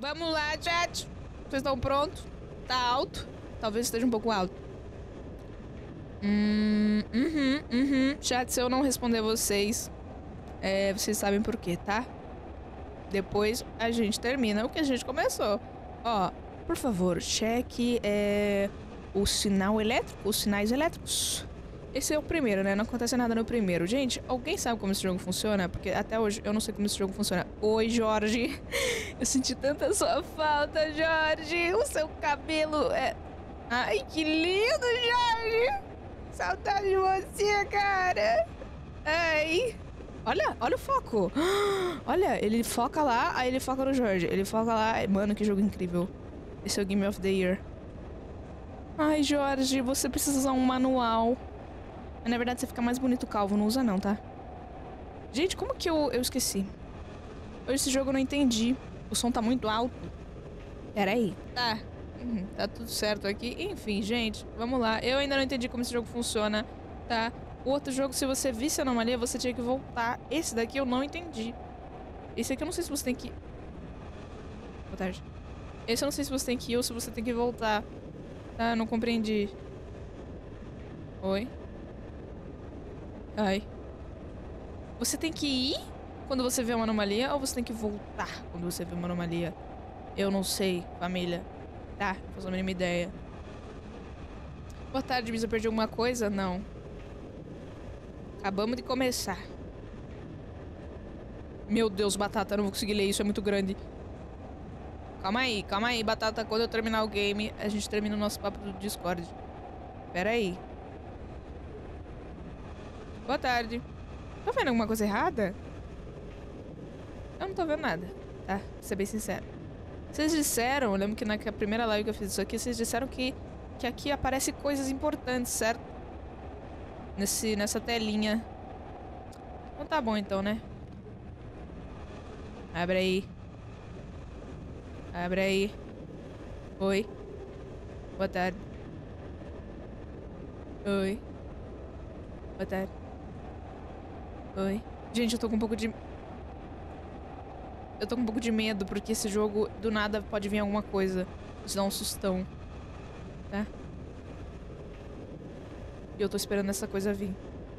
Vamos lá, chat. Vocês estão prontos? Tá alto? Talvez esteja um pouco alto. Chat, se eu não responder vocês, vocês sabem por quê, tá? Depois a gente termina o que a gente começou. Ó, por favor, cheque o sinal elétrico, os sinais elétricos. Esse é o primeiro, né? Não acontece nada no primeiro. Gente, alguém sabe como esse jogo funciona? Porque até hoje eu não sei como esse jogo funciona. Oi, Jorge. Eu senti tanta sua falta, Jorge. O seu cabelo é... Ai, que lindo, Jorge. Saudade de você, cara. Ai. Olha o foco. Olha, ele foca lá, aí ele foca no Jorge. Ele foca lá. Mano, que jogo incrível. Esse é o Game of the Year. Ai, Jorge, você precisa usar um manual. Mas, na verdade, você fica mais bonito calvo. Não usa não, tá? Gente, como que eu esqueci? Esse jogo eu não entendi. O som tá muito alto. Pera aí. Tá. Tá tudo certo aqui. Enfim, gente, vamos lá. Eu ainda não entendi como esse jogo funciona, tá? O outro jogo, se você visse a anomalia, você tinha que voltar. Esse daqui eu não entendi. Esse aqui eu não sei se você tem que... Boa tarde. Esse eu não sei se você tem que ir ou se você tem que voltar. Tá, não compreendi. Oi? Ai. Você tem que ir quando você vê uma anomalia ou você tem que voltar quando você vê uma anomalia? Eu não sei, família. Tá, não faço a mínima ideia. Boa tarde, Miss. Eu perdi alguma coisa? Não. Acabamos de começar. Meu Deus, Batata, eu não vou conseguir ler isso, é muito grande. Calma aí, Batata. Quando eu terminar o game, a gente termina o nosso papo do Discord. Pera aí. Boa tarde. Tô vendo alguma coisa errada? Eu não tô vendo nada, tá? Pra ser bem sincero. Vocês disseram, eu lembro que na primeira live que eu fiz isso aqui, vocês disseram que aqui aparecem coisas importantes, certo? Nessa telinha. Então tá bom então, né? Abre aí. Abre aí. Oi. Boa tarde. Oi. Boa tarde. Oi. Gente, eu tô com um pouco de... Eu tô com um pouco de medo, porque esse jogo, do nada, pode vir alguma coisa. Te dar um sustão. Tá? E eu tô esperando essa coisa vir.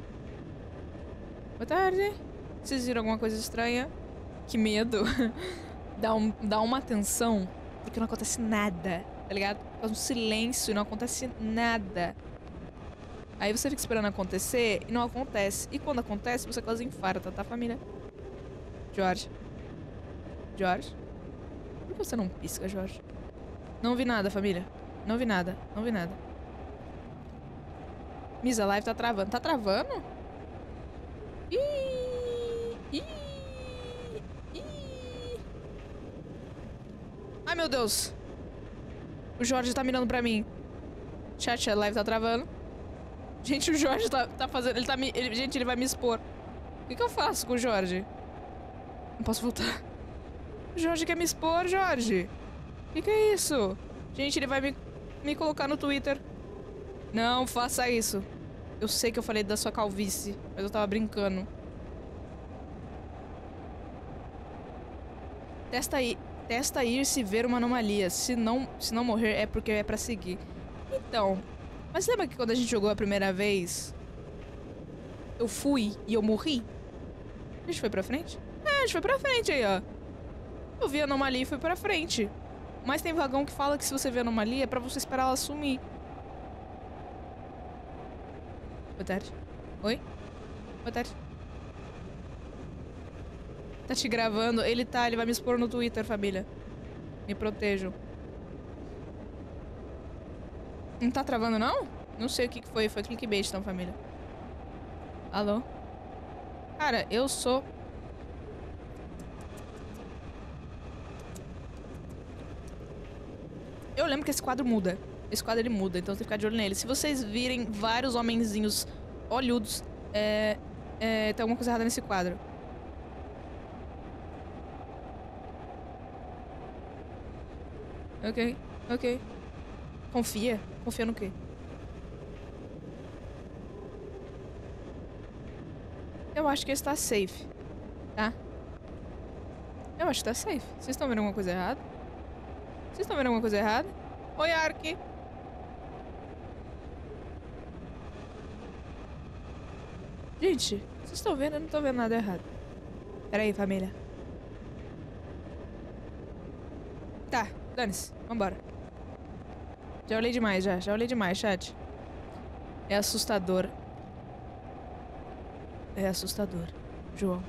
Boa tarde. Vocês viram alguma coisa estranha? Que medo. Dá uma tensão, porque não acontece nada, tá ligado? Faz um silêncio e não acontece nada. Aí você fica esperando acontecer e não acontece. E quando acontece, você quase infarta, tá, família? Jorge. Jorge? Por que você não pisca, Jorge? Não vi nada, família. Não vi nada. Não vi nada. Miss, a live tá travando. Tá travando? Ai, meu Deus. O Jorge tá mirando pra mim. Chat, a live tá travando. Gente, o Jorge tá fazendo... Gente, ele vai me expor. O que eu faço com o Jorge? Não posso voltar. O Jorge quer me expor, Jorge. O que é isso? Gente, ele vai me colocar no Twitter. Não faça isso. Eu sei que eu falei da sua calvície, mas eu tava brincando. Testa ir se ver uma anomalia. Se não morrer, é porque é pra seguir. Então... Mas lembra que quando a gente jogou a primeira vez... Eu fui e eu morri? A gente foi pra frente? É, a gente foi pra frente aí, ó. Eu vi a anomalia e fui pra frente. Mas tem vagão que fala que se você vê a anomalia é pra você esperar ela sumir. Boa tarde. Oi? Boa tarde. Tá te gravando? Ele vai me expor no Twitter, família. Me protejam. Não tá travando, não? Não sei o que foi. Foi clickbait, então, família. Alô? Cara, eu sou... Eu lembro que esse quadro muda. Esse quadro, ele muda, então tem que ficar de olho nele. Se vocês virem vários homenzinhos olhudos, tem alguma coisa errada nesse quadro. Ok. Confia? Confia no quê? Eu acho que está safe, tá? Eu acho que tá safe. Vocês estão vendo alguma coisa errada? Vocês estão vendo alguma coisa errada? Oi, Ark. Gente, vocês estão vendo? Eu não tô vendo nada errado. Pera aí, família. Tá, dane-se. Vambora. Já olhei demais, já. Já olhei demais, chat. É assustador. É assustador, João.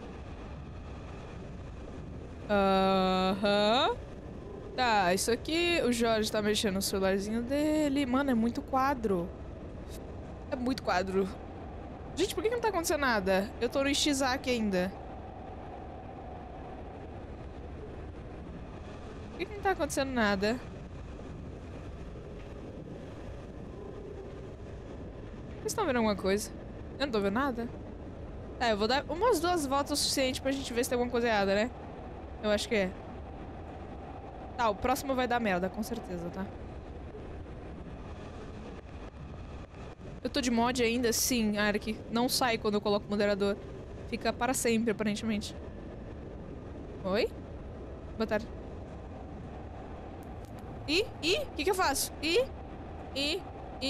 Aham. Tá, isso aqui... O Jorge tá mexendo no celularzinho dele. Mano, é muito quadro. É muito quadro. Gente, por que não tá acontecendo nada? Eu tô no Ishizaki ainda. Por que não tá acontecendo nada? Vocês estão vendo alguma coisa? Eu não tô vendo nada. Tá, eu vou dar umas 2 voltas o suficiente pra gente ver se tem alguma coisa errada, né? Eu acho que é. Tá, o próximo vai dar merda, com certeza, tá? Eu tô de mod ainda? Sim, Ark. Não sai quando eu coloco o moderador. Fica para sempre, aparentemente. Oi? Boa tarde. Ih, o que eu faço? Ih.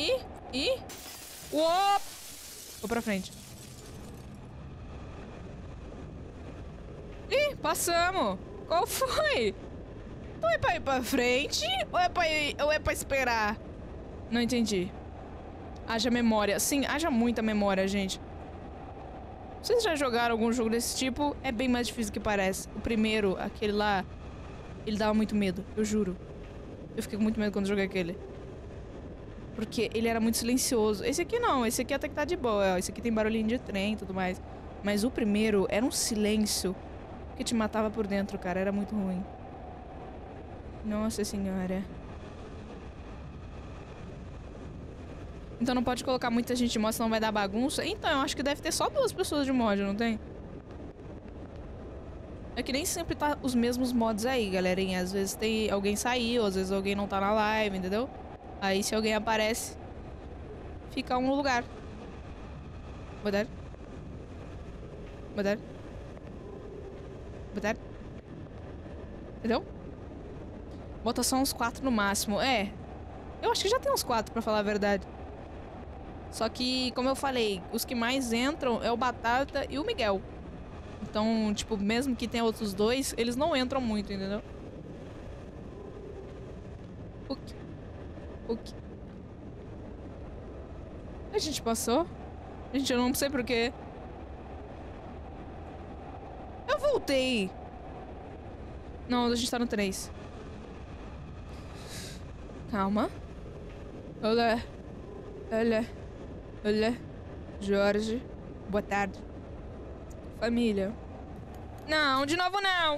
Uop! Vou pra frente. Ih, passamos. Qual foi? Então é pra ir pra frente ou é pra esperar? Não entendi. Haja memória. Sim, haja muita memória, gente. Vocês já jogaram algum jogo desse tipo? É bem mais difícil do que parece. O primeiro, aquele lá, ele dava muito medo, eu juro. Eu fiquei com muito medo quando joguei aquele. Porque ele era muito silencioso. Esse aqui não, esse aqui até que tá de boa. Esse aqui tem barulhinho de trem e tudo mais. Mas o primeiro era um silêncio que te matava por dentro, cara. Era muito ruim. Nossa senhora. Então não pode colocar muita gente de mod, senão vai dar bagunça. Então, eu acho que deve ter só 2 pessoas de mod, não tem? É que nem sempre tá os mesmos mods aí, galerinha. Às vezes tem alguém saiu, às vezes alguém não tá na live, entendeu? Aí se alguém aparece, fica um lugar. Boa tarde. Boa tarde. Boa tarde. Entendeu? Bota só uns 4 no máximo. É. Eu acho que já tem uns 4, pra falar a verdade. Só que, como eu falei, os que mais entram é o Batata e o Miguel. Então, tipo, mesmo que tenha outros 2, eles não entram muito, entendeu? O que? A gente passou? Gente, eu não sei porquê. Eu voltei. Não, a gente tá no 3. Calma. Olá. Jorge. Boa tarde. Família. Não, de novo não.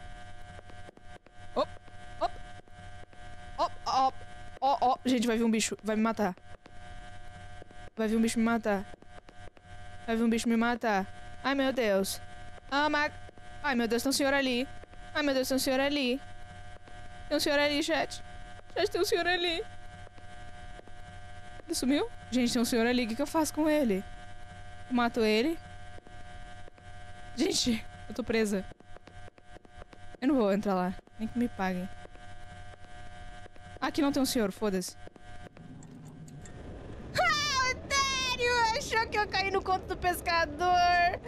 Gente, vai vir um bicho. Vai me matar. Vai vir um bicho me matar. Vai vir um bicho me matar. Ai, meu Deus. Ai, meu Deus, tem um senhor ali. Ai, meu Deus, tem um senhor ali. Tem um senhor ali, chat. Chat, tem um senhor ali. Ele sumiu? Gente, tem um senhor ali. O que eu faço com ele? Eu mato ele. Gente, eu tô presa. Eu não vou entrar lá. Nem que me paguem. Aqui não tem um senhor, foda-se. Ah, otário! Achou que eu caí no conto do pescador.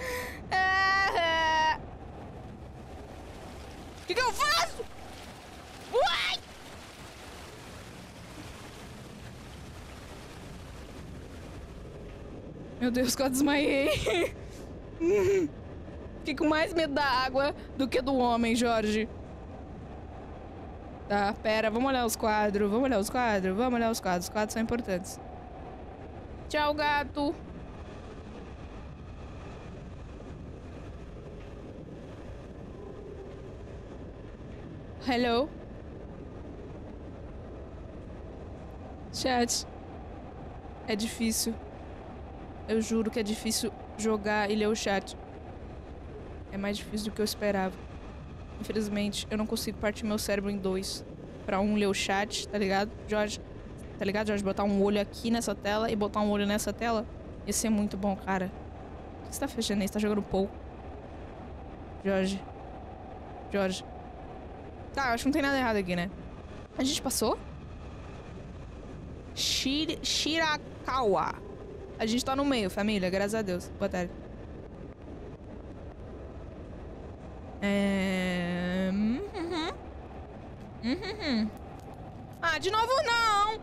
O que eu faço? Uai! Meu Deus, quase desmaiei. Fiquei com mais medo da água do que do homem, Jorge. Tá, pera, vamos olhar os quadros. Vamos olhar os quadros? Vamos olhar os quadros. Os quadros são importantes. Tchau, gato. Hello? Chat. É difícil. Eu juro que é difícil jogar e ler o chat. É mais difícil do que eu esperava. Infelizmente, eu não consigo partir meu cérebro em 2. Pra um ler o chat, tá ligado? Jorge, tá ligado, Jorge? Botar um olho aqui nessa tela e botar um olho nessa tela. Ia ser muito bom, cara. O que você tá fechando aí? Você tá jogando pouco. Jorge. Tá, acho que não tem nada errado aqui, né? A gente passou? Shirakawa. A gente tá no meio, família. Graças a Deus. Boa tarde. Ah, de novo não!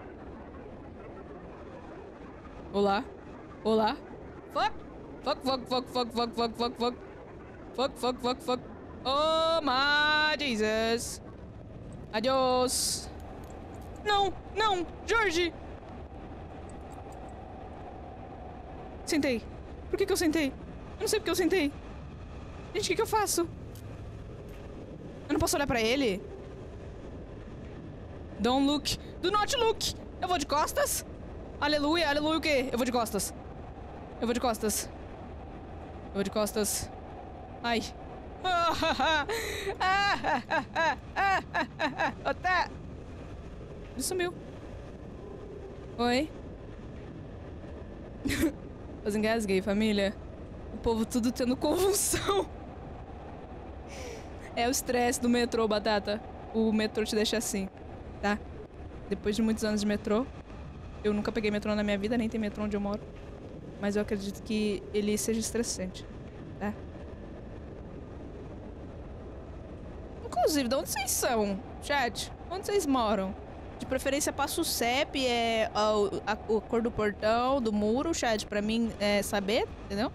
Olá. Olá. Fuck. Fuck, fuck, fuck, fuck, fuck, fuck, fuck, fuck. Fuck, fuck, fuck, fuck. Oh, my Jesus. Adiós. Não, não, Jorge. Sentei. Por que eu sentei? Eu não sei porque eu sentei. Gente, o que eu faço? Eu não posso olhar pra ele? Don't look. Do not look. Eu vou de costas? Aleluia, aleluia o quê? Eu vou de costas. Eu vou de costas. Eu vou de costas. Ai. Otá. Ele sumiu. Oi. Eu engasguei, família. O povo tudo tendo convulsão. É o estresse do metrô, Batata. O metrô te deixa assim, tá? Depois de muitos anos de metrô, eu nunca peguei metrô na minha vida, nem tem metrô onde eu moro. Mas eu acredito que ele seja estressante, tá? Inclusive, de onde vocês são, chat? Onde vocês moram? De preferência, passa o CEP, a cor do portão, do muro, chat, pra mim saber, entendeu?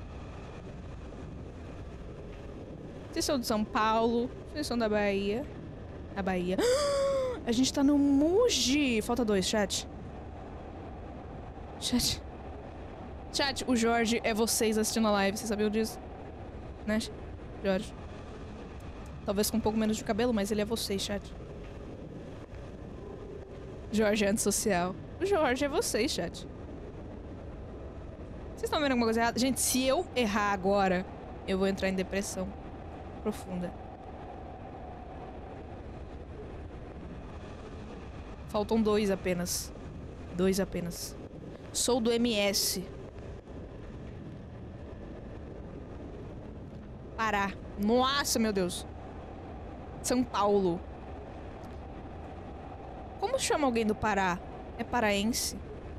Vocês são de São Paulo, vocês são da Bahia. A Bahia. A gente tá no Muji. Falta 2, chat. Chat, o Jorge é vocês assistindo a live, vocês sabiam disso? Né, Jorge? Talvez com um pouco menos de cabelo, mas ele é vocês, chat. Jorge é antissocial. O Jorge é vocês, chat. Vocês estão vendo alguma coisa errada? Gente, se eu errar agora, eu vou entrar em depressão profunda. Faltam 2 apenas. 2 apenas. Sou do MS. Pará. Nossa, meu Deus. São Paulo. Como chama alguém do Pará? É paraense?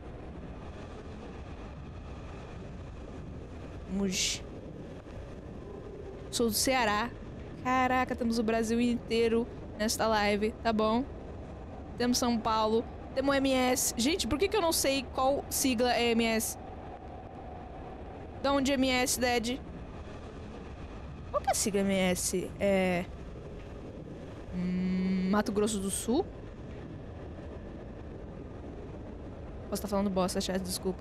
Muji. Sou do Ceará. Caraca, temos o Brasil inteiro nesta live, tá bom? Temos São Paulo. Temos MS. Gente, por que eu não sei qual sigla é MS? Da onde é MS, Dad? Qual que é a sigla MS? É... Mato Grosso do Sul? Posso estar falando bosta, chat, desculpa.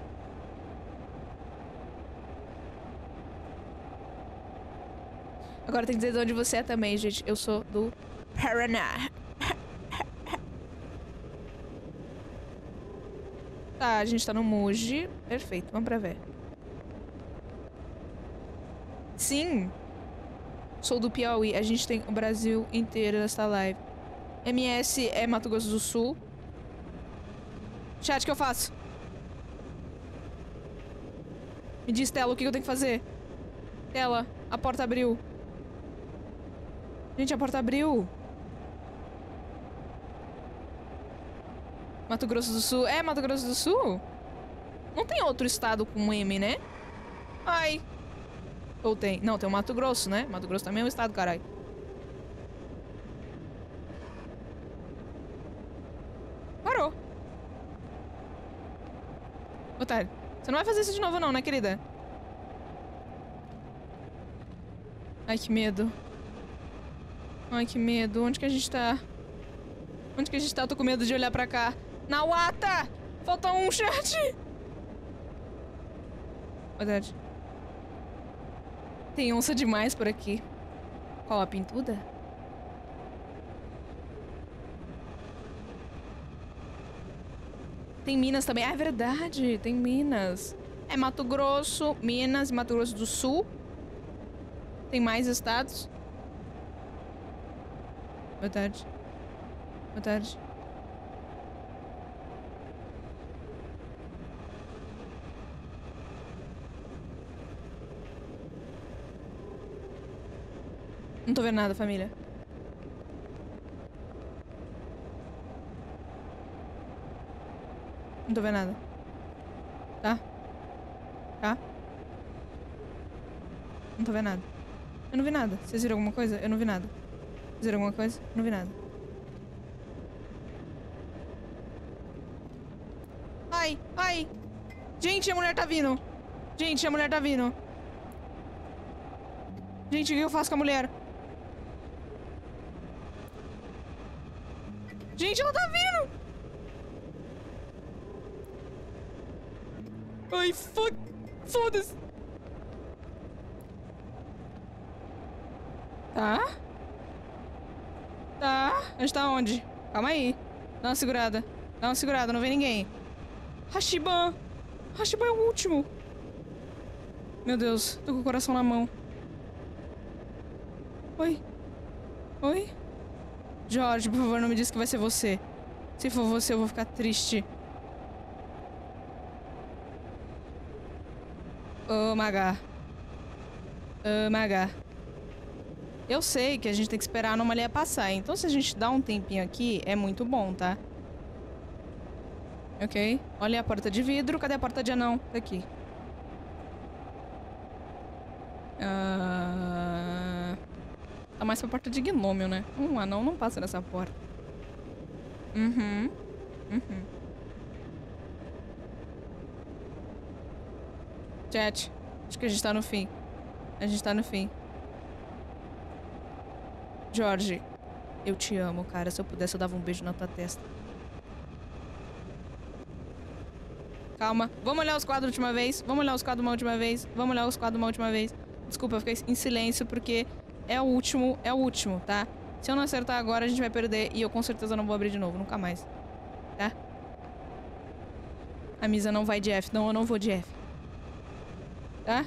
Agora tem que dizer de onde você é também, gente. Eu sou do Paraná. Tá, a gente tá no Muji. Perfeito, vamos pra ver. Sim. Sou do Piauí. A gente tem o Brasil inteiro nessa live. MS é Mato Grosso do Sul. Chat, o que eu faço? Me diz, Tela, o que eu tenho que fazer? Tela, a porta abriu. Gente, a porta abriu. Mato Grosso do Sul. É, Mato Grosso do Sul? Não tem outro estado com M, né? Ai. Ou tem? Não, tem o Mato Grosso, né? Mato Grosso também é um estado, caralho. Parou. Otário, você não vai fazer isso de novo não, né, querida? Ai, que medo. Ai, que medo. Onde que a gente tá? Onde que a gente tá? Eu tô com medo de olhar pra cá. Nawata! Falta um, chat! Verdade. Tem onça demais por aqui. Qual a pintuda? Tem Minas também. Ah, é verdade. Tem Minas. É Mato Grosso, Minas, Mato Grosso do Sul. Tem mais estados. Verdade. Verdade. Não tô vendo nada, família. Não tô vendo nada. Tá? Tá? Não tô vendo nada. Eu não vi nada. Vocês viram alguma coisa? Eu não vi nada. Vocês viram alguma coisa? Eu não vi nada. Ai, ai. Gente, a mulher tá vindo. Gente, a mulher tá vindo. Gente, o que eu faço com a mulher? Gente, ela tá vindo. Ai, fuck. Foda-se. Tá? Tá. A gente tá onde? Calma aí. Dá uma segurada. Dá uma segurada, não vem ninguém. Hashiban. Hashiban é o último. Meu Deus, tô com o coração na mão. Oi? Oi? Jorge, por favor, não me diz que vai ser você. Se for você, eu vou ficar triste. Oh, Magá. Oh, Magá. Eu sei que a gente tem que esperar a anomalia passar, então se a gente dá um tempinho aqui, é muito bom, tá? Ok. Olha a porta de vidro. Cadê a porta de anão? Tá aqui. Tá mais pra porta de gnômio, né? Anão não passa nessa porta. Uhum. Chat. Acho que a gente tá no fim. A gente tá no fim. Jorge, eu te amo, cara. Se eu pudesse, eu dava um beijo na tua testa. Calma. Vamos olhar os quadros uma vez. Vamos olhar os quadros uma última vez. Vamos olhar os quadros uma última vez. Desculpa, eu fiquei em silêncio porque é o último, tá? Se eu não acertar agora, a gente vai perder e eu com certeza não vou abrir de novo, nunca mais. Tá? A Misa não vai de F. Não, eu não vou de F. Tá?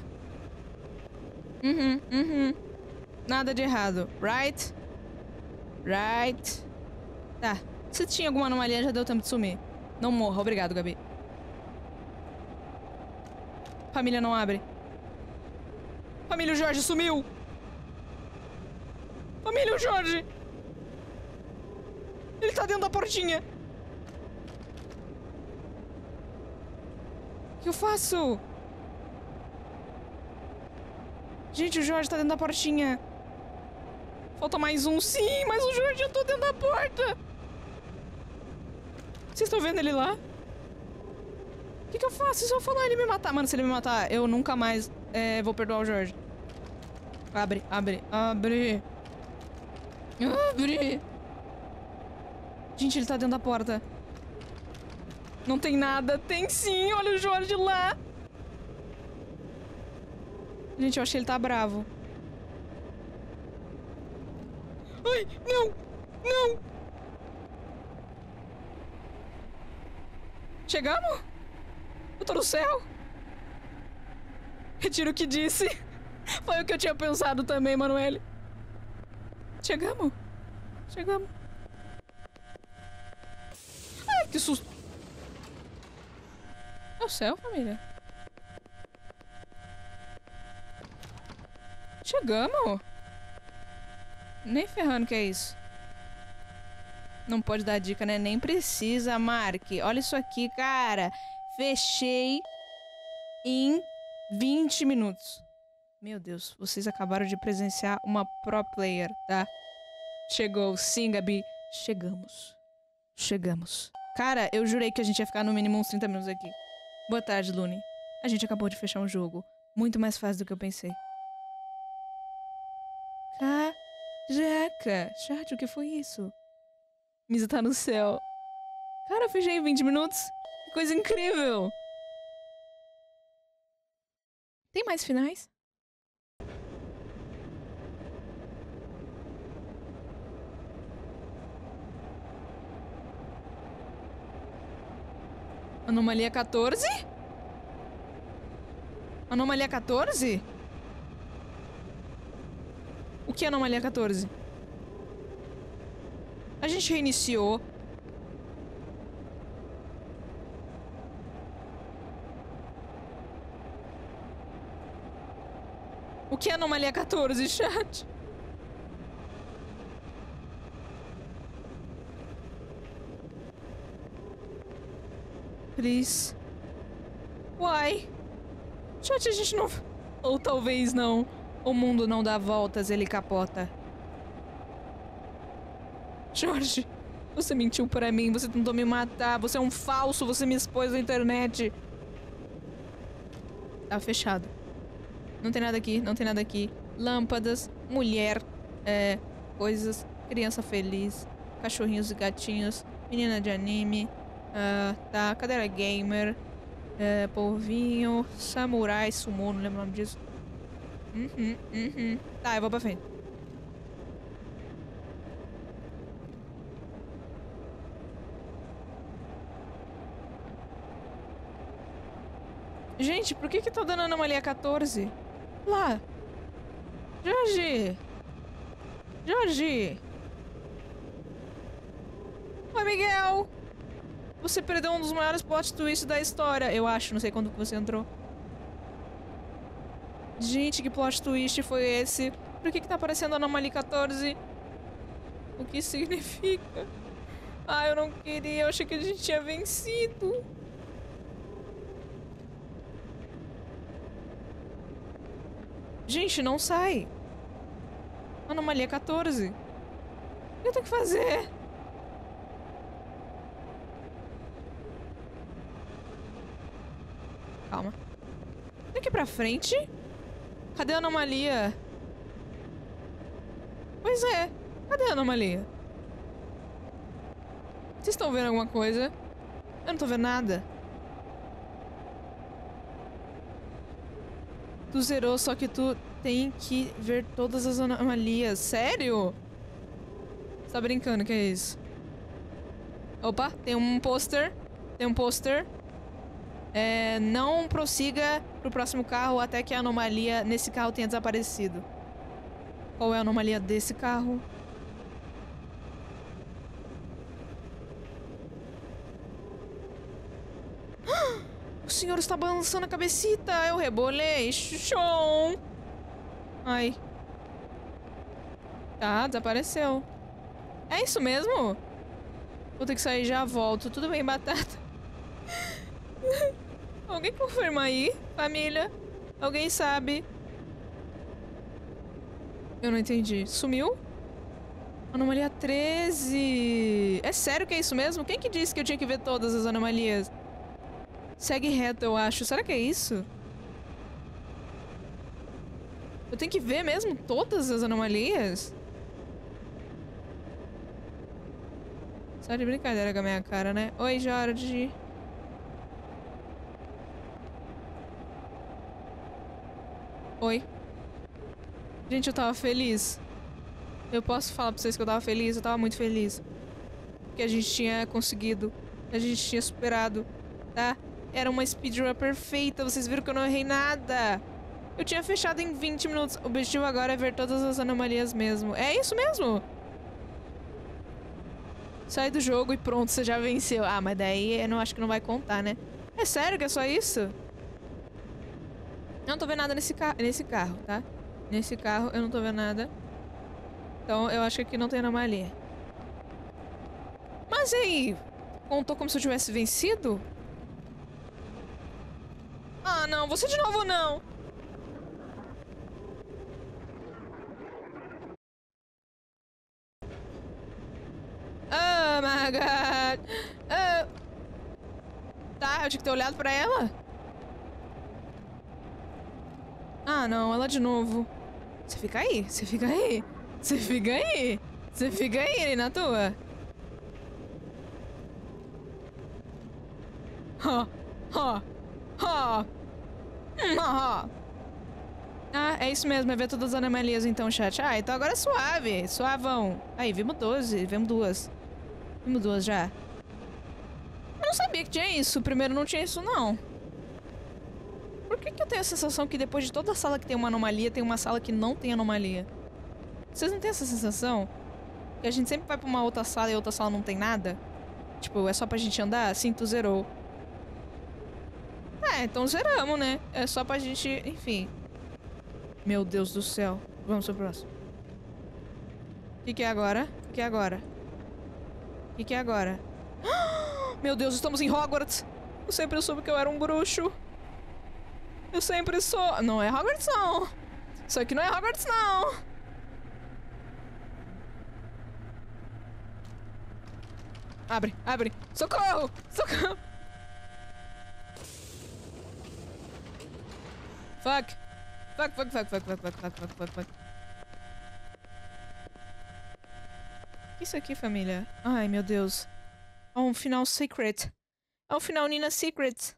Nada de errado. Right? Right. Tá. Se tinha alguma anomalia, já deu tempo de sumir. Não morra. Obrigado, Gabi. Família não abre. Família, o Jorge sumiu. Família, o Jorge. Ele tá dentro da portinha. O que eu faço? Gente, o Jorge tá dentro da portinha. Falta mais um. Sim, mas o Jorge entrou dentro da porta. Vocês estão vendo ele lá? O que eu faço? Se eu falar ele me matar? Mano, se ele me matar, eu nunca mais vou perdoar o Jorge. Abre, abre, abre. Abre. Gente, ele tá dentro da porta. Não tem nada. Tem sim, olha o Jorge lá. Gente, eu acho que ele tá bravo. Ai, não! Não! Chegamos? Eu tô no céu? Retiro o que disse. Foi o que eu tinha pensado também, Manoel. Chegamos? Chegamos. Ai, que susto. É o céu, família. Chegamos? Nem ferrando que é isso. Não pode dar dica, né? Nem precisa, Mark. Olha isso aqui, cara. Fechei em 20 minutos. Meu Deus, vocês acabaram de presenciar uma pro player, tá? Chegou, sim, Gabi. Chegamos. Chegamos. Cara, eu jurei que a gente ia ficar no mínimo uns 30 minutos aqui. Boa tarde, Lune. A gente acabou de fechar um jogo. Muito mais fácil do que eu pensei. Caraca! Chat, o que foi isso? Misa tá no céu. Cara, eu fechei em 20 minutos. Que coisa incrível! Tem mais finais? Anomalia 14? Anomalia 14? O que é anomalia 14? A gente reiniciou. O que é anomalia 14, chat? Please. Why? Chat, a gente não... Ou talvez não. O mundo não dá voltas, ele capota. Jorge, você mentiu pra mim, você tentou me matar, você é um falso, você me expôs na internet. Tá fechado. Não tem nada aqui, não tem nada aqui. Lâmpadas, mulher, coisas, criança feliz, cachorrinhos e gatinhos, menina de anime, tá, cadeira gamer, polvinho, samurai, sumô, não lembro o nome disso. Tá, eu vou pra frente. Gente, por que que tá dando anomalia 14? Lá. Jorge. Jorge. Oi, Miguel. Você perdeu um dos maiores plot twists da história. Eu acho, não sei quando você entrou. Gente, que plot twist foi esse? Por que que tá aparecendo anomalia 14? O que significa? Ah, eu não queria. Eu achei que a gente tinha vencido. Gente, não sai. Anomalia 14. O que eu tenho que fazer? Calma. Daqui pra frente? Cadê a anomalia? Pois é. Cadê a anomalia? Vocês estão vendo alguma coisa? Eu não tô vendo nada. Tu zerou, só que tu tem que ver todas as anomalias. Sério? Você tá brincando, que é isso? Opa, tem um pôster. Tem um pôster. Não prossiga pro próximo carro até que a anomalia nesse carro tenha desaparecido. Qual é a anomalia desse carro? O senhor está balançando a cabecita. Eu rebolei. Chon. Ai. Tá, desapareceu. É isso mesmo? Vou ter que sair e já volto. Tudo bem, batata. Alguém confirma aí, família? Alguém sabe? Eu não entendi. Sumiu? Anomalia 13. É sério que é isso mesmo? Quem que disse que eu tinha que ver todas as anomalias? Segue reto, eu acho. Será que é isso? Eu tenho que ver mesmo todas as anomalias? Só de brincadeira com a minha cara, né? Oi, Jorge. Oi. Gente, eu tava feliz. Eu posso falar pra vocês que eu tava feliz? Eu tava muito feliz. Que a gente tinha conseguido. A gente tinha superado, tá? Era uma speedrun perfeita. Vocês viram que eu não errei nada. Eu tinha fechado em 20 minutos. O objetivo agora é ver todas as anomalias mesmo. É isso mesmo? Sai do jogo e pronto, você já venceu. Ah, mas daí eu não acho que não vai contar, né? É sério que é só isso? Eu não tô vendo nada nesse carro, tá? Nesse carro eu não tô vendo nada. Então eu acho que aqui não tem anomalia. Mas e aí? Contou como se eu tivesse vencido? Ah, não. Você de novo não. Oh my god. Tá, eu tinha que ter olhado pra ela. Ah, não. Ela de novo. Você fica aí. Você fica aí. Você fica aí. Você fica aí na tua. Ah, é isso mesmo, é ver todas as anomalias então, chat. Ah, então agora é suave, suavão. Aí, vimos 12, vimos duas. Vimos duas já. Eu não sabia que tinha isso, primeiro não tinha isso não. Por que eu tenho a sensação que depois de toda sala que tem uma anomalia, tem uma sala que não tem anomalia? Vocês não têm essa sensação? Que a gente sempre vai pra uma outra sala e a outra sala não tem nada? Tipo, é só pra gente andar? Assim, tu zerou. Então zeramos, né? É só pra gente... Enfim. Meu Deus do céu. Vamos pro próximo. O que é agora? O que é agora? O que é agora? Meu Deus, estamos em Hogwarts! Eu sempre soube que eu era um bruxo. Eu sempre sou... Não é Hogwarts, não. Isso aqui não é Hogwarts, não. Abre, abre. Socorro! Socorro! Fuck. Fuck, fuck, fuck, fuck, fuck, fuck, fuck, fuck, fuck, fuck. O que é isso aqui, família? Ai, meu Deus. É um final secret. É um final Nina Secret.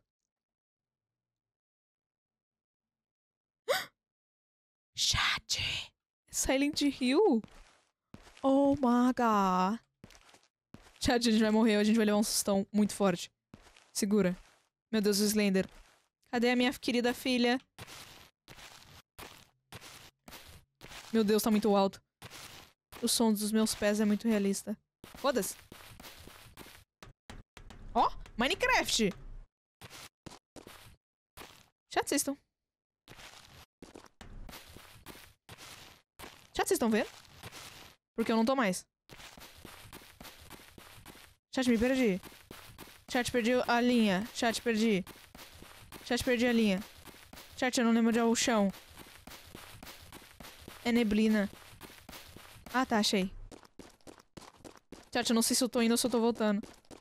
Chat! Silent Hill? Oh my god. Chat, a gente vai morrer. A gente vai levar um sustão muito forte. Segura. Meu Deus, o Slender. Cadê a minha querida filha? Meu Deus, tá muito alto. O som dos meus pés é muito realista. Foda-se. Ó, Minecraft! Chat, vocês estão... Chat, vocês estão vendo? Porque eu não tô mais. Chat, me perdi. Chat, perdi a linha. Chat, perdi. Chat, perdi a linha. Chat, eu não lembro onde é o chão. É neblina. Ah, tá, achei. Chat, eu não sei se eu tô indo ou se eu tô voltando.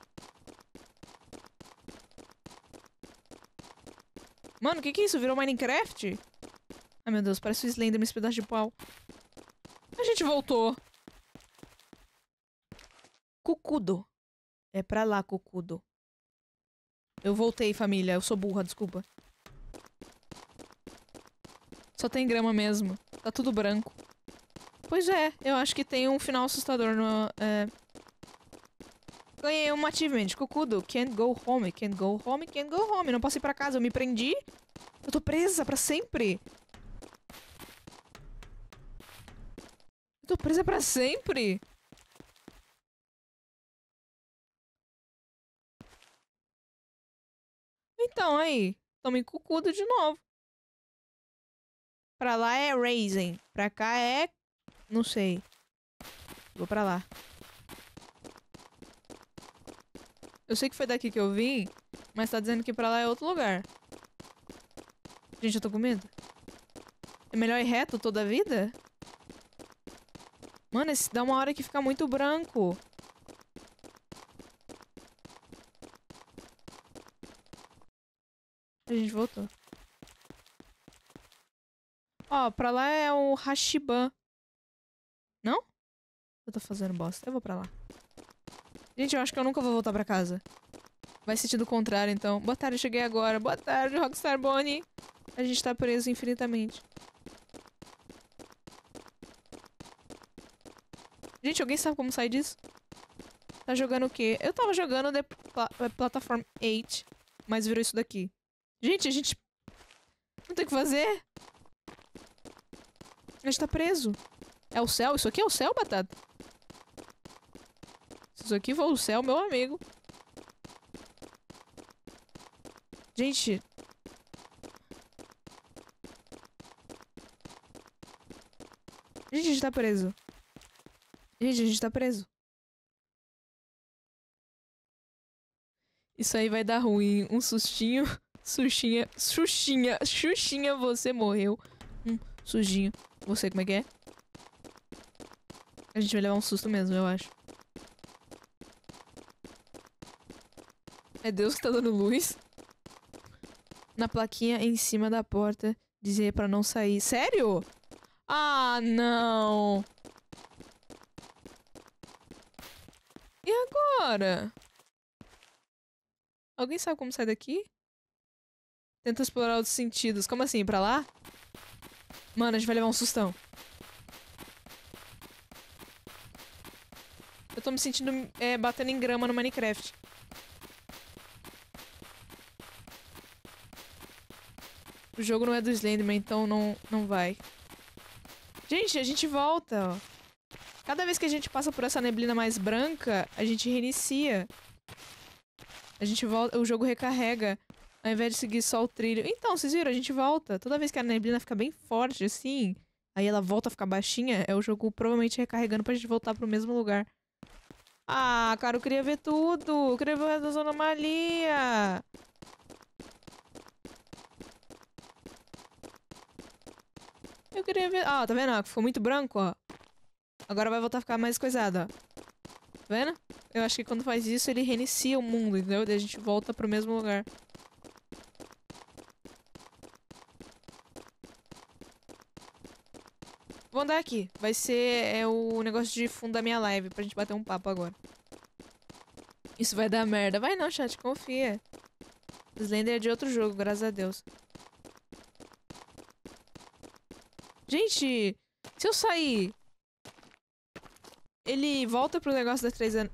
Mano, o que é isso? Virou Minecraft? Ai, meu Deus, parece o Slender, esse pedaço de pau. A gente voltou. Cucudo. É pra lá, Cucudo. Eu voltei, família. Eu sou burra, desculpa. Só tem grama mesmo. Tá tudo branco. Pois é, eu acho que tem um final assustador no... Ganhei um achievement. Cucudo. Can't go home. Can't go home. Can't go home. Não posso ir pra casa. Eu me prendi. Eu tô presa pra sempre. Eu tô presa pra sempre. Então, aí. Tamo em Cucudo de novo. Pra lá é Raisin. Pra cá é... Não sei. Vou pra lá. Eu sei que foi daqui que eu vim, mas tá dizendo que pra lá é outro lugar. Gente, eu tô com medo. É melhor ir reto toda a vida? Mano, esse dá uma hora que fica muito branco. A gente voltou. Ó, pra lá é o Hashiban. Não? Eu tô fazendo bosta. Eu vou pra lá. Gente, eu acho que eu nunca vou voltar pra casa. Vai sentido contrário, então. Boa tarde, eu cheguei agora. Boa tarde, Rockstar Bonnie. A gente tá preso infinitamente. Gente, alguém sabe como sair disso? Tá jogando o quê? Eu tava jogando The Platform 8, mas virou isso daqui. Gente, a gente... Não tem o que fazer. A gente tá preso. É o céu? Isso aqui é o céu, Batata? Se isso aqui for o céu, meu amigo. Gente... Gente, a gente tá preso. Gente, a gente tá preso. Isso aí vai dar ruim. Um sustinho. Xuxinha. Xuxinha. Xuxinha, você morreu. Sujinho. Você, como é que é? A gente vai levar um susto mesmo, eu acho. É Deus que tá dando luz. Na plaquinha em cima da porta. Dizer pra não sair. Sério? Ah, não. E agora? Alguém sabe como sair daqui? Tenta explorar outros sentidos. Como assim? Ir pra lá? Mano, a gente vai levar um sustão. Eu tô me sentindo batendo em grama no Minecraft. O jogo não é do Slenderman, então não vai. Gente, a gente volta, ó. Cada vez que a gente passa por essa neblina mais branca, a gente reinicia. A gente volta, o jogo recarrega, ao invés de seguir só o trilho. Então, vocês viram? A gente volta. Toda vez que a neblina fica bem forte, assim, aí ela volta a ficar baixinha, é o jogo provavelmente recarregando pra gente voltar pro mesmo lugar. Ah, cara, eu queria ver tudo. Eu queria ver as anomalias. Eu queria ver... Ó, tá vendo? Ó, ficou muito branco, ó. Agora vai voltar a ficar mais coisado, ó. Tá vendo? Eu acho que quando faz isso, ele reinicia o mundo, entendeu? Daí a gente volta pro mesmo lugar. Vou andar aqui. Vai ser o negócio de fundar minha live pra gente bater um papo agora. Isso vai dar merda. Vai não, chat. Confia. Slender é de outro jogo, graças a Deus. Gente, se eu sair... Ele volta pro negócio da 3 anos.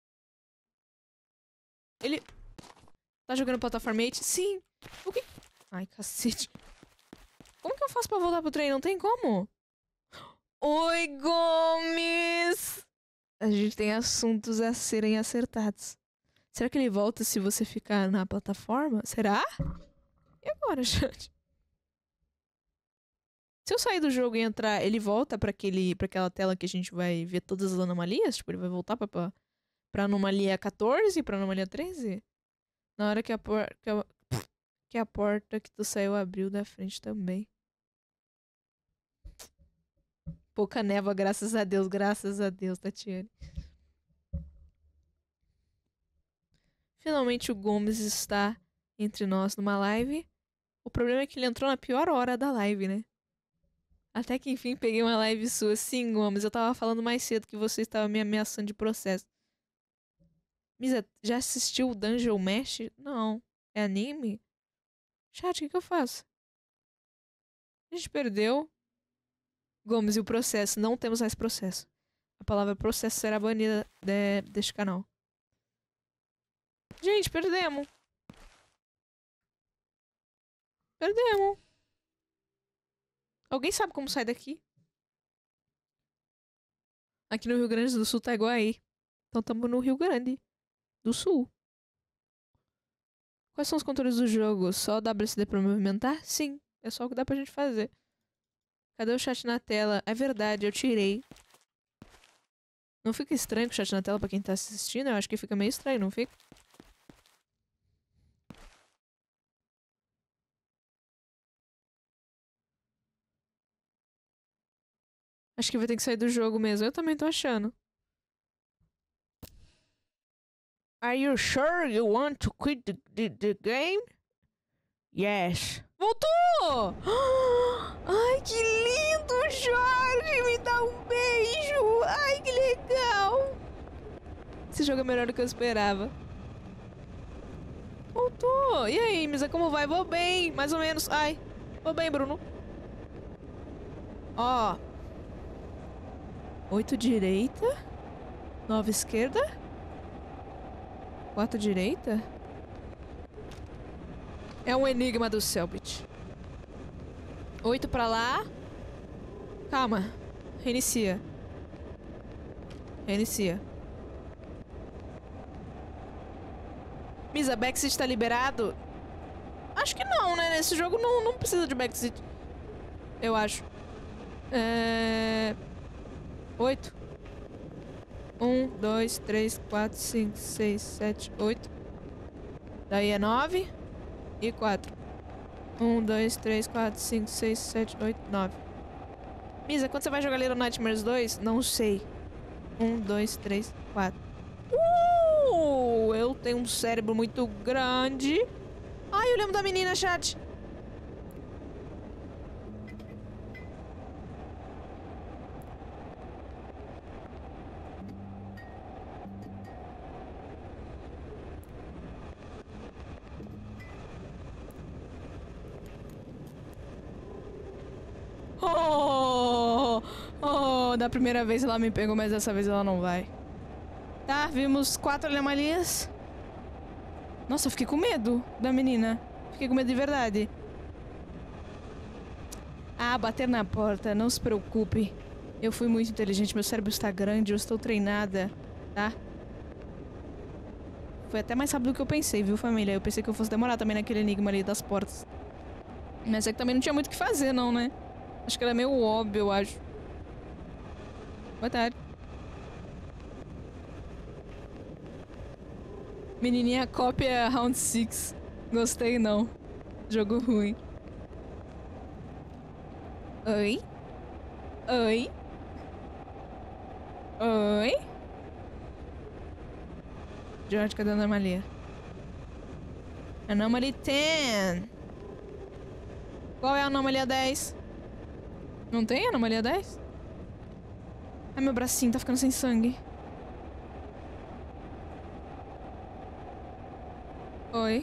Ele... Tá jogando Plataformate? Sim. O que... Ai, cacete. Como que eu faço pra voltar pro trem? Não tem como. Oi, Gomes! A gente tem assuntos a serem acertados. Será que ele volta se você ficar na plataforma? Será? E agora, gente? Se eu sair do jogo e entrar, ele volta pra aquela tela que a gente vai ver todas as anomalias? Tipo, ele vai voltar pra anomalia 14, pra anomalia 13? Na hora que a porta que tu saiu abriu da frente também. Pouca névoa, graças a Deus, Tatiane. Finalmente o Gomes está entre nós numa live. O problema é que ele entrou na pior hora da live, né? Até que enfim peguei uma live sua. Sim, Gomes, eu tava falando mais cedo que você estava me ameaçando de processo. Misa, já assistiu o Dungeon Mesh? Não. É anime? Chat, o que eu faço? A gente perdeu. Gomes, e o processo? Não temos mais processo. A palavra processo será banida deste canal. Gente, perdemos. Perdemos. Alguém sabe como sair daqui? Aqui no Rio Grande do Sul tá igual aí. Então tamo no Rio Grande do Sul. Quais são os controles do jogo? Só WSD pra movimentar? Sim, é só o que dá pra gente fazer. Cadê o chat na tela? É verdade, eu tirei. Não fica estranho com o chat na tela pra quem tá assistindo? Eu acho que fica meio estranho, não fica? Acho que vai ter que sair do jogo mesmo. Eu também tô achando. Are you sure you want to quit the game? Yes. Voltou! Ai, que lindo, Jorge! Me dá um beijo! Ai, que legal! Esse jogo é melhor do que eu esperava. Voltou! E aí, Misa, como vai? Vou bem, mais ou menos. Ai, vou bem, Bruno. Ó. 8 direita. 9 esquerda. 4 direita. É um enigma do Selbit. 8 pra lá. Calma. Reinicia. Reinicia. Misa, backseat tá liberado? Acho que não, né? Nesse jogo não precisa de backseat. Eu acho. 8. 1, 2, 3, 4, 5, 6, 7, 8. Daí é 9 e 4. 1, 2, 3, 4, 5, 6, 7, 8, 9. Misa, quando você vai jogar Little Nightmares 2? Não sei. 1, 2, 3, 4. Eu tenho um cérebro muito grande. Ai, eu lembro da menina, chat. Da primeira vez ela me pegou, mas dessa vez ela não vai. Tá, vimos 4 anomalias. Nossa, eu fiquei com medo da menina. Fiquei com medo de verdade. Ah, bater na porta, não se preocupe. Eu fui muito inteligente, meu cérebro está grande, eu estou treinada, tá? Foi até mais rápido do que eu pensei, viu, família? Eu pensei que eu fosse demorar também naquele enigma ali das portas. Mas é que também não tinha muito o que fazer, não, né? Acho que era meio óbvio, eu acho. Boa tarde. Menininha cópia Round 6. Gostei, não. Jogo ruim. Oi? Oi? Oi? George, cadê a anomalia? Anomaly 10. Qual é a anomalia 10? Não tem anomalia 10? Ai, meu bracinho tá ficando sem sangue. Oi.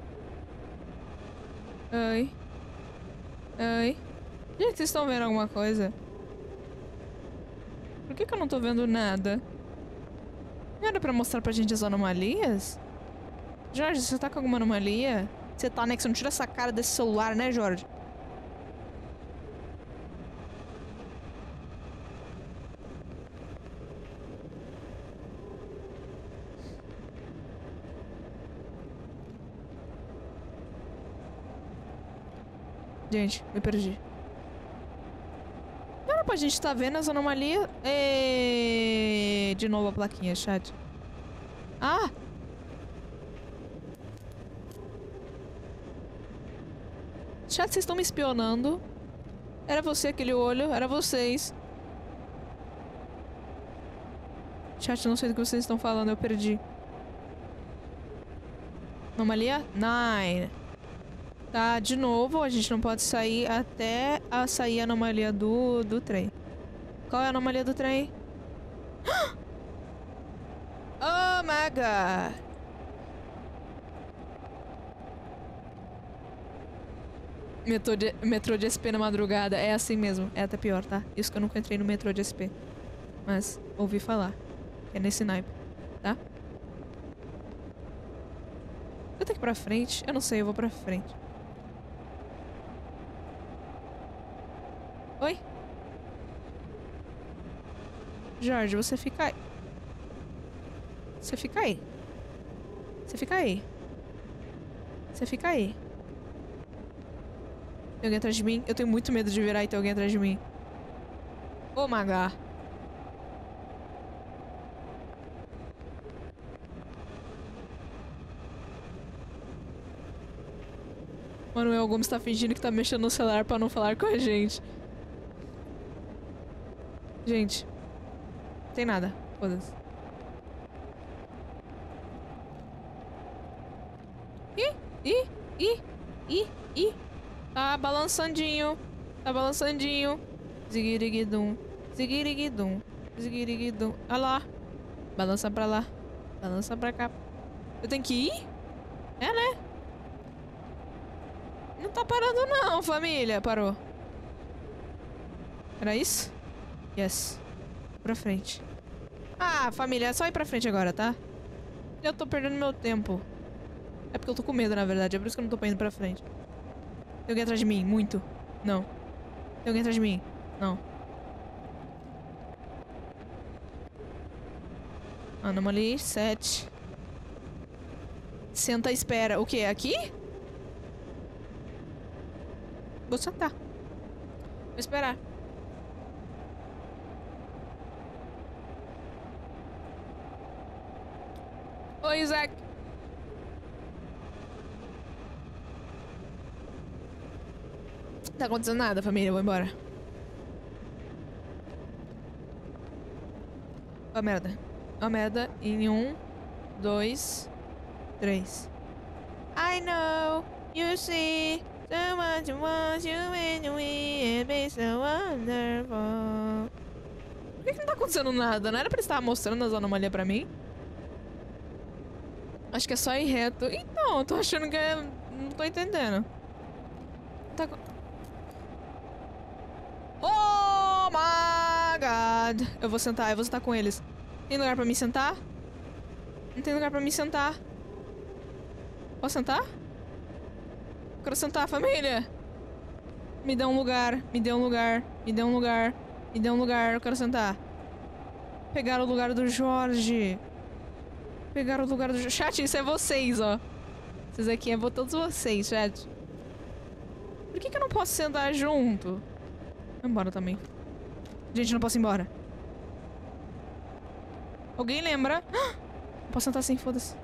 Oi. Oi. Gente, vocês estão vendo alguma coisa? Por que eu não tô vendo nada? Não era pra mostrar pra gente as anomalias? Jorge, você tá com alguma anomalia? Você tá, né? Que você não tira essa cara desse celular, né, Jorge? Gente, me perdi. Não era pra gente tá vendo as anomalias? De novo a plaquinha, chat. Ah! Chat, vocês estão me espionando. Era você aquele olho, era vocês. Chat, não sei do que vocês estão falando, eu perdi. Anomalia 9. Tá, de novo, a gente não pode sair até sair a anomalia do trem. Qual é a anomalia do trem? Oh my god! Metrô de SP na madrugada. É assim mesmo. É até pior, tá? Isso que eu nunca entrei no metrô de SP. Mas ouvi falar. É nesse naipe, tá? Eu tenho que ir pra frente? Eu não sei, eu vou pra frente. Oi? Jorge, você fica aí. Você fica aí. Você fica aí. Você fica aí. Tem alguém atrás de mim? Eu tenho muito medo de virar e ter alguém atrás de mim. Oh my god. Manuel Gomes tá fingindo que tá mexendo no celular pra não falar com a gente. Gente. Não tem nada. Foda-se. Ih. Tá balançandinho. Tá balançandinho. Ziguiriguidum. Ziguiriguidum. Ziguiriguidum. Olha lá. Balança pra lá. Balança pra cá. Eu tenho que ir? É, né? Não tá parando não, família. Parou. Era isso? Yes. Pra frente. Ah, família, é só ir pra frente agora, tá? Eu tô perdendo meu tempo. É porque eu tô com medo, na verdade. É por isso que eu não tô indo pra frente. Tem alguém atrás de mim? Muito. Não. Tem alguém atrás de mim? Não. Anomaly 7. Senta e espera. O quê? Aqui? Vou sentar. Vou esperar. Oi, Isaac. Tá acontecendo nada, família. Eu vou embora. Ó, merda. Ó, merda. Em 1, 2, 3. I know, you see, so much wants you when we be so wonderful. Por que não tá acontecendo nada? Não era pra ele estar mostrando as anomalias pra mim? Acho que é só ir reto. Então, eu tô achando que é... Não tô entendendo. Tá... Oh my god! Eu vou sentar com eles. Tem lugar pra me sentar? Não tem lugar pra me sentar. Posso sentar? Quero sentar, família! Me dê um lugar, me dê um lugar, me dê um lugar, me dê um lugar, eu quero sentar. Pegar o lugar do Jorge. Pegar o lugar do Jorge. Chat, isso é vocês, ó. Esses aqui é todos vocês, chat. Por que eu não posso sentar junto? Vou embora também. Gente, não posso ir embora. Alguém lembra? Não posso sentar assim, foda-se.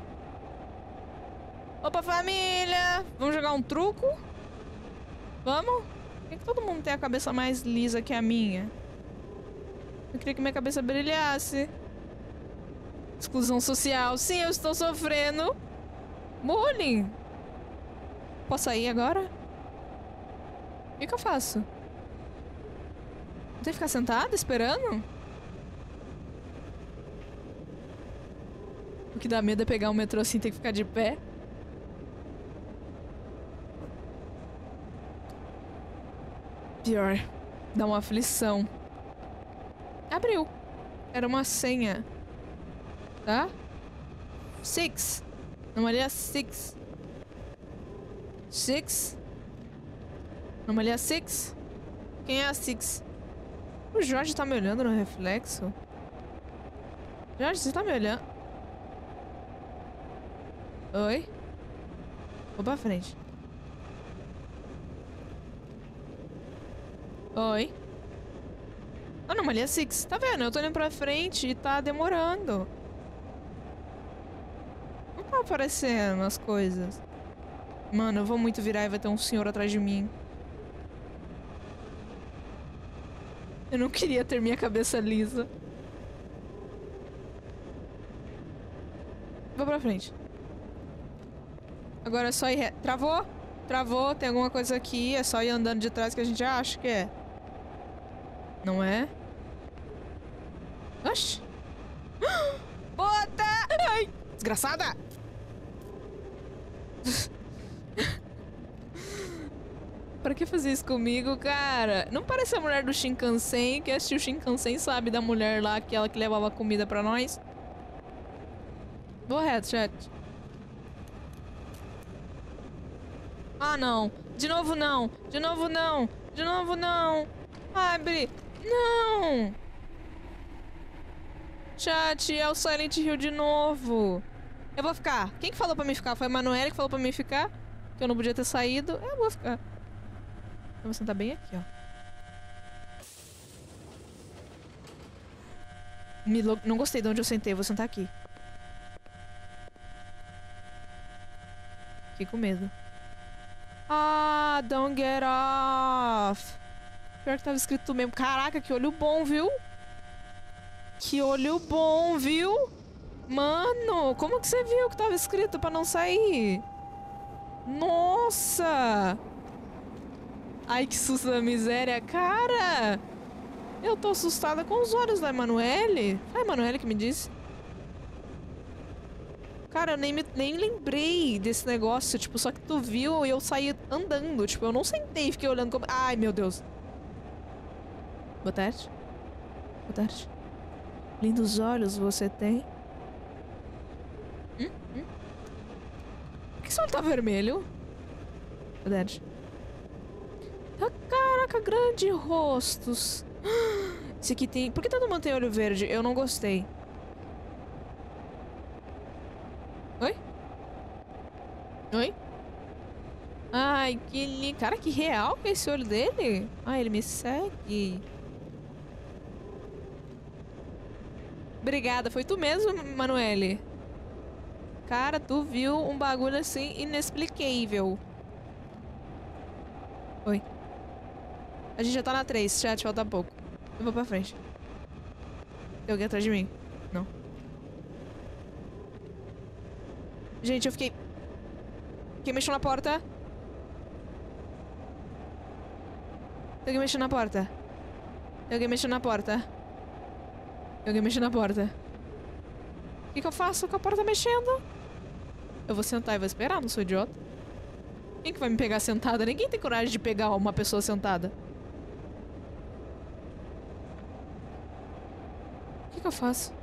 Opa, família! Vamos jogar um truco? Vamos? Por que todo mundo tem a cabeça mais lisa que a minha? Eu queria que minha cabeça brilhasse. Exclusão social. Sim, eu estou sofrendo bullying. Posso sair agora? O que eu faço? Tem que ficar sentada esperando? O que dá medo é pegar um metrô assim e ter que ficar de pé. Pior. Dá uma aflição. Abriu. Era uma senha. Tá? 6. Anomalia 6. 6. Anomalia 6. Quem é a 6? O Jorge tá me olhando no reflexo. Jorge, você tá me olhando? Oi? Vou pra frente. Oi? Anomalia 6. Tá vendo? Eu tô olhando pra frente e tá demorando. Não tá aparecendo as coisas. Mano, eu vou muito virar e vai ter um senhor atrás de mim. Eu não queria ter minha cabeça lisa. Vou pra frente. Agora é só ir reto. Travou? Travou, tem alguma coisa aqui. É só ir andando de trás que a gente acha que é. Não é? Oxi. Bota! Ai, desgraçada! Pra que fazer isso comigo, cara? Não parece a mulher do Shinkansen? Quem assistiu o Shinkansen sabe da mulher lá, aquela que levava comida pra nós? Vou reto, chat. Ah, não. De novo não. De novo não. De novo não. Abre. Não. Chat, é o Silent Hill de novo. Eu vou ficar. Quem que falou pra mim ficar? Foi a Manoela que falou pra mim ficar? Que eu não podia ter saído. Eu vou ficar. Eu vou sentar bem aqui, ó. Não gostei de onde eu sentei. Eu vou sentar aqui. Fiquei com medo. Ah, don't get off. Pior que tava escrito mesmo. Caraca, que olho bom, viu? Que olho bom, viu? Mano, como que você viu que tava escrito pra não sair? Nossa! Ai, que susto da miséria. Cara! Eu tô assustada com os olhos da Emanuele. Foi a Emanuele que me disse. Cara, eu nem lembrei desse negócio. Tipo, só que tu viu e eu saí andando. Tipo, eu não sentei e fiquei olhando como... Ai, meu Deus. Boa tarde. Boa tarde. Lindos olhos você tem. Por que esse olho tá vermelho? Boa tarde. Ah, caraca, grande rostos. Esse aqui tem... Por que todo mundo tem olho verde? Eu não gostei. Oi? Oi? Ai, que lindo. Cara, que real que é esse olho dele. Ai, ele me segue. Obrigada. Foi tu mesmo, Manoele? Cara, tu viu um bagulho assim inexplicável. Oi. A gente já tá na 3, chat, falta pouco. Eu vou pra frente. Tem alguém atrás de mim? Não. Gente, eu fiquei... Quem mexeu na porta? Tem alguém mexendo na porta? Tem alguém mexendo na porta? Tem alguém mexendo na porta? O que eu faço com a porta mexendo? Eu vou sentar e vou esperar, não sou idiota. Quem que vai me pegar sentada? Ninguém tem coragem de pegar uma pessoa sentada. O que eu faço?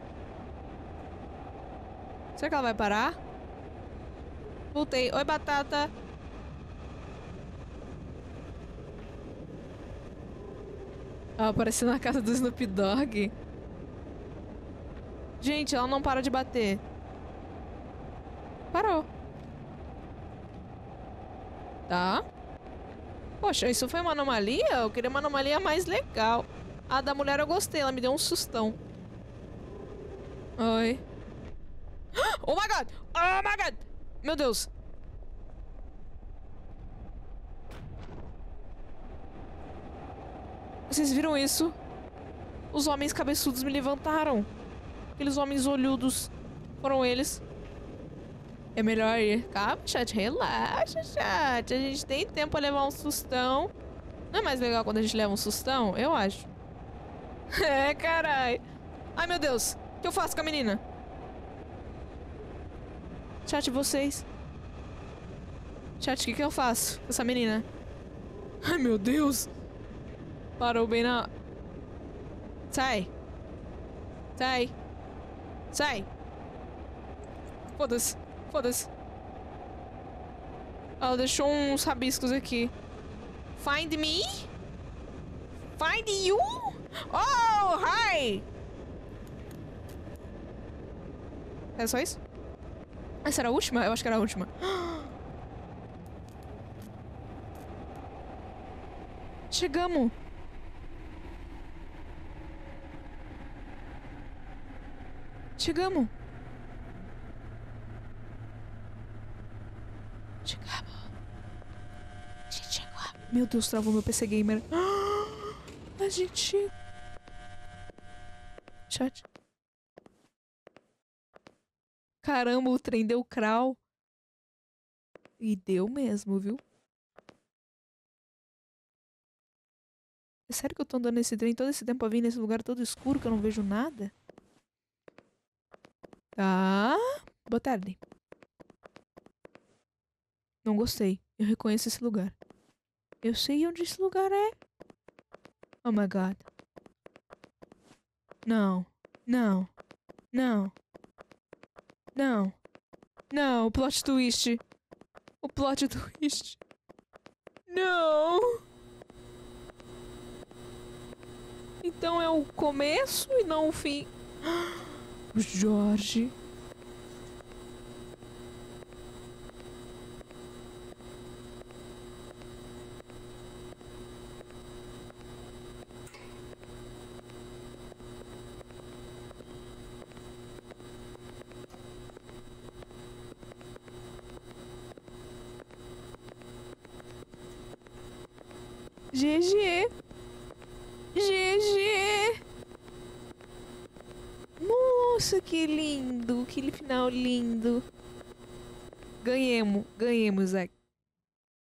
Será que ela vai parar? Voltei. Oi, batata. Ela apareceu na casa do Snoop Dogg. Gente, ela não para de bater. Parou. Tá. Poxa, isso foi uma anomalia? Eu queria uma anomalia mais legal. A da mulher eu gostei, ela me deu um sustão. Oi. Oh my god! Oh my god! Meu Deus! Vocês viram isso? Os homens cabeçudos me levantaram. Aqueles homens olhudos. Foram eles. É melhor ir. Calma, chat. Relaxa, chat. A gente tem tempo pra levar um sustão. Não é mais legal quando a gente leva um sustão? Eu acho. É, carai. Ai, meu Deus. O que eu faço com a menina? Chat, vocês. Chat, o que eu faço com essa menina? Ai, meu Deus. Parou bem na... Sai. Sai. Sai. Foda-se. Foda-se. Ela deixou uns rabiscos aqui. Find me? Find you? Oh, hi! É só isso? Essa era a última? Eu acho que era a última. Chegamos. Chegamos. Chegamos. A gente chegou. Meu Deus, travou meu PC Gamer. A gente chegou. Chat. Caramba, o trem deu crawl. E deu mesmo, viu? É sério que eu tô andando nesse trem todo esse tempo pra vir nesse lugar todo escuro que eu não vejo nada? Tá. Boa tarde. Não gostei. Eu reconheço esse lugar. Eu sei onde esse lugar é. Oh my god. Não. Não. Não. Não. Não. O plot twist. O plot twist. Não. Então é o começo e não o fim. Jorge. GG. GG. Nossa, que lindo. Que final lindo. Ganhamos. Ganhamos, Zé.